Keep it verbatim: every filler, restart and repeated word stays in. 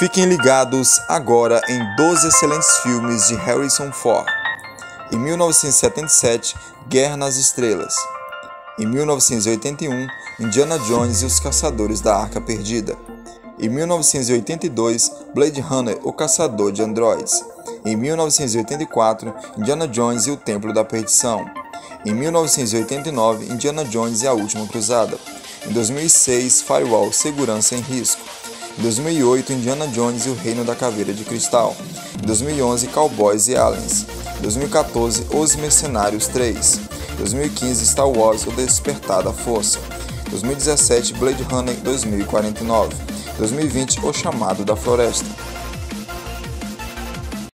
Fiquem ligados agora em doze excelentes filmes de Harrison Ford. Em mil novecentos e setenta e sete, Guerra nas Estrelas. Em mil novecentos e oitenta e um, Indiana Jones e os Caçadores da Arca Perdida. Em mil novecentos e oitenta e dois, Blade Runner, o Caçador de Androides. Em mil novecentos e oitenta e quatro, Indiana Jones e o Templo da Perdição. Em mil novecentos e oitenta e nove, Indiana Jones e a Última Cruzada. Em dois mil e seis, Firewall, Segurança em Risco. Em dois mil e oito, Indiana Jones e o Reino da Caveira de Cristal. Em dois mil e onze, Cowboys e Aliens. Em dois mil e quatorze, Os Mercenários três. Em dois mil e quinze, Star Wars, O Despertar da Força. Em dois mil e dezessete, Blade Runner dois mil e quarenta e nove. Em dois mil e vinte, O Chamado da Floresta.